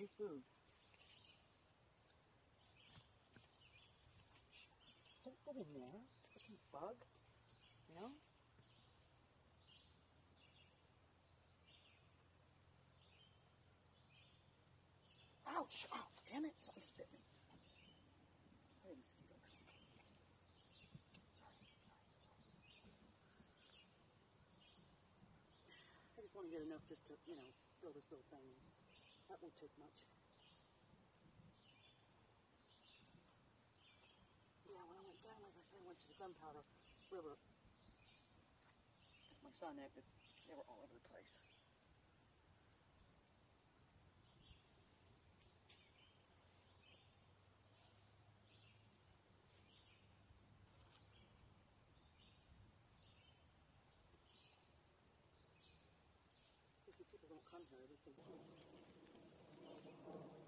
new food. Don't go in there, freaking bug. You know? Ouch! Oh, damn it! Something bit me. I didn't scoot over. Sorry. I just want to get enough just to, you know, build this little thing. That won't take much. Yeah, when I went down, like I said, I went to the Gunpowder River. My son, they were all over the place. People don't come here, they say,